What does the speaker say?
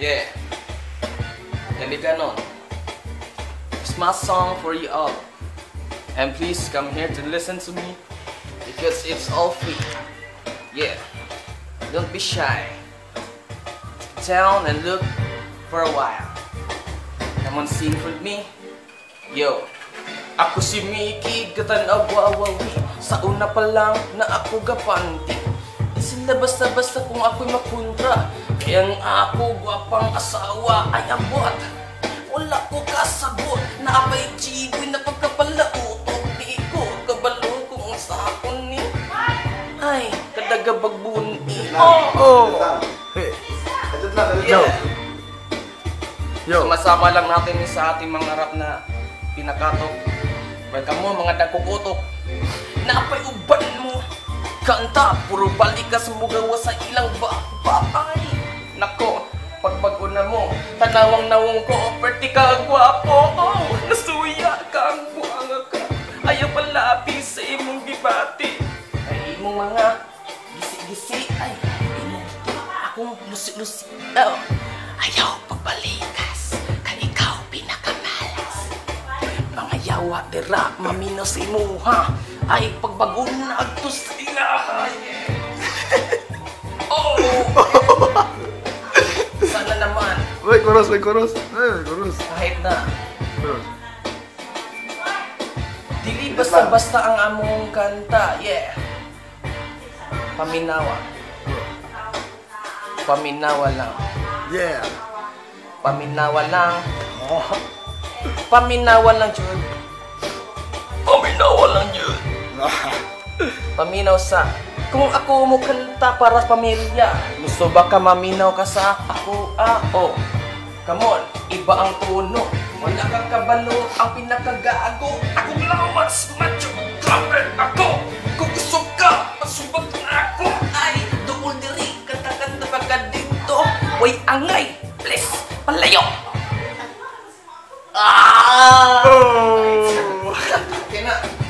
Yeah. Jadi ganon. It's my song for you all. And please come here to listen to me because it's all free. Yeah. Don't be shy. Sit down and look for a while. Come on, sing with me. Yo. Ako si Mickey, gatanawawawi. Sa una pa lang na ako gapanti. Di sila basta-basta kung ako'y mapuntra. Kaya nga ako gwapang asawa ay abot. Wala ko kasabot na abay chiboy na pagkapalautot. Di ko kabalo kung sa akon ni ay kadagabagbuni. Oh! Hey! Yeah. Yo! Sumasama lang natin sa ating mga rap na pinakatok. Welcome mo mga dagkukutok. Napay uban mo kanta, puro balikas mo gawa sa ilang bahay. Nako, pagbago na mo tanawang nawong ko, perti ka gwapo. Oh, nasuya ka ang buanga ka. Ayaw palapi sa imong gibati. Ay imong mga gisi-gisi. Ay imong akong lusi-lusi. Oh, ayaw pagbalikas kay ikaw pinakamalas. Mga yawa dira mamino sa imuha. Ay pagbago na agto sa ilahay. Oh! Sana naman. May chorus, may chorus. May chorus. Kahit na Chorus. dili basta-basta ang among kanta. Yeah. Paminawa. Paminawa lang. Yeah! Paminawa lang. Paminawa lang, Jud. Paminawa lang, Jud. Paminaw sa kung ako mo kanta para sa pamilya. Gusto ba ka maminaw ka sa ako? Oh. Come on, iba ang tono. Wala kang kabalo, ang pinakagago. Ako lang mas macho. Drummer ako. Kung gusto ka, pasubag na ako. Ay, doon diri, kanta-kanta pa ka dito. Way angay, please, palayo. Oh! Okay na.